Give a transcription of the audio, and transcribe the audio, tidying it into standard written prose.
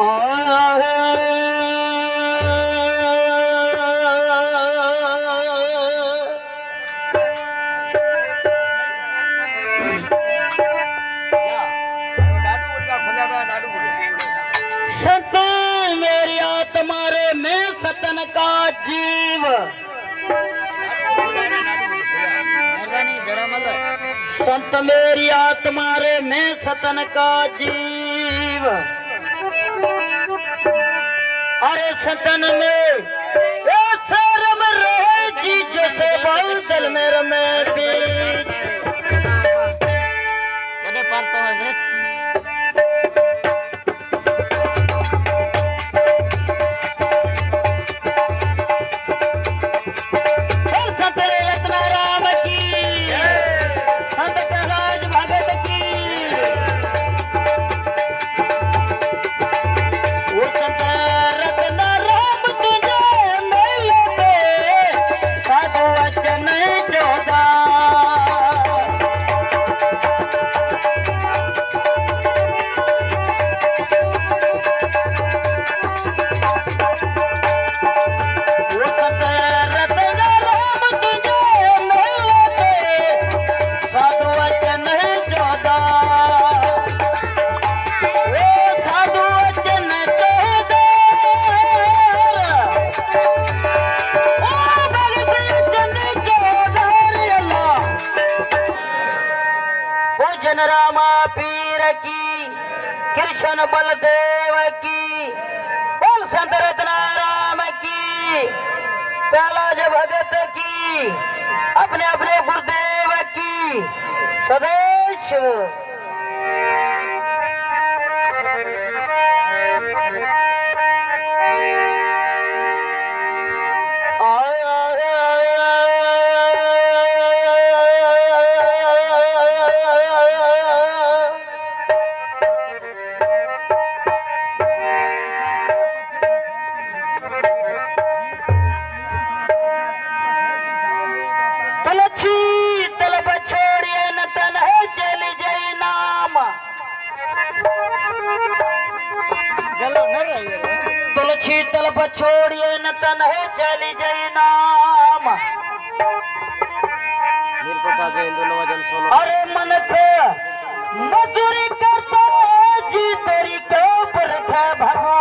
संत मेरी आत्मा रे मैं सतन का जीव, संत मेरी आत्मा रे मैं सतन का जीव। अरे सतन में शर्म रहे जी जैसे बादल में रमे बीच। रामा पीर की, कृष्ण बलदेव की, बोल संत रत्ना राम की, पहलाज भगत की, अपने अपने गुरुदेव की सदैश। तुलसी तल छोड़िए न तन है चली जय नाम। अरे मन को मजूरी करता जी तेरी के ऊपर है भगवान।